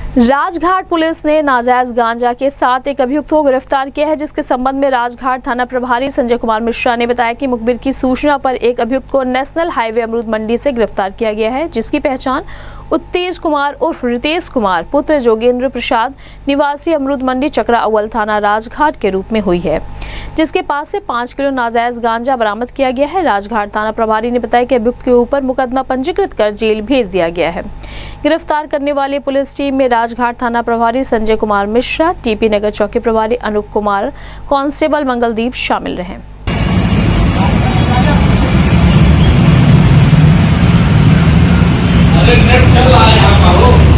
Rajghat police ने नाजायज गांजा के साथ एक अभियुक्त को गिरफ्तार किया है, जिसके संबंध में राजघाट थाना प्रभारी संजय कुमार मिश्रा ने बताया कि मुखबिर की सूचना पर एक अभियुक्त को नेशनल हाईवे अमरूद मंडी से गिरफ्तार किया गया है, जिसकी पहचान उत्तेज कुमार उर्फ रितेश कुमार पुत्र जोगेंद्र प्रसाद निवासी अमरूद मंडी चकरा अव्वल थाना राजघाट के रूप में हुई है, जिसके पास से 5 किलो नाजायज गांजा बरामद किया गया है। राजघाट थाना प्रभारी ने बताया कि अभियुक्त के ऊपर मुकदमा पंजीकृत कर जेल भेज दिया गया है। गिरफ्तार करने वाली पुलिस टीम में राजघाट थाना प्रभारी संजय कुमार मिश्रा, टीपी नगर चौकी प्रभारी अनूप कुमार, कांस्टेबल मंगलदीप शामिल रहे। अरे नेट चल रहा है यहाँ